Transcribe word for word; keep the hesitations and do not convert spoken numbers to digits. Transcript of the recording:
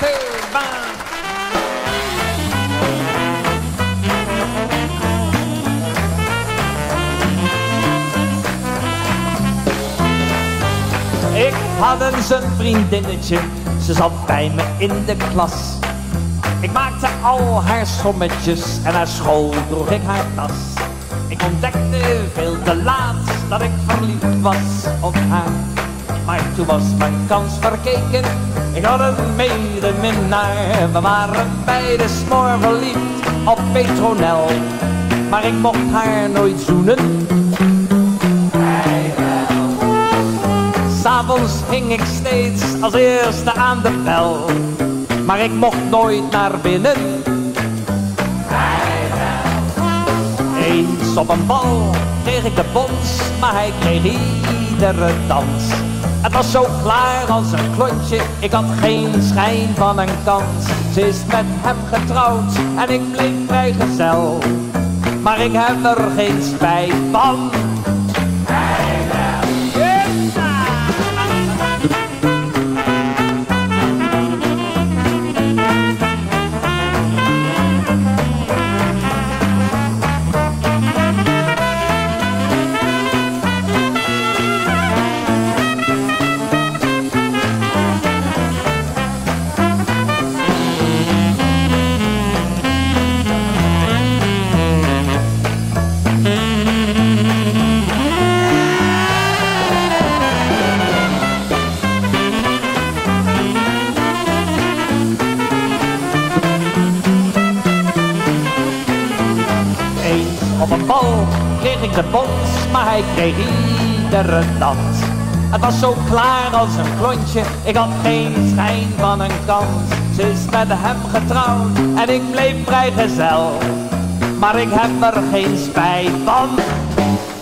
Achterban. Ik had eens een vriendinnetje, ze zat bij me in de klas. Ik maakte al haar sommetjes en naar school droeg ik haar tas. Ik ontdekte veel te laat dat ik verliefd was op haar. Maar toen was mijn kans verkeken, ik had een medeminnaar. We waren beide smoor verliefd op Petronel, maar ik mocht haar nooit zoenen. S'avonds ging ik steeds als eerste aan de bel, maar ik mocht nooit naar binnen. Eens op een bal kreeg ik de bons, maar hij kreeg iedere dans. Het was zo klaar als een klontje, ik had geen schijn van een kans. Ze is met hem getrouwd en ik bleef vrijgezel, maar ik heb er geen spijt van. Op een bal kreeg ik de bons, maar hij kreeg iedere dans. Het was zo klaar als een klontje, ik had geen schijn van een kans. Ze is met hem getrouwd en ik bleef vrijgezel, maar ik heb er geen spijt van.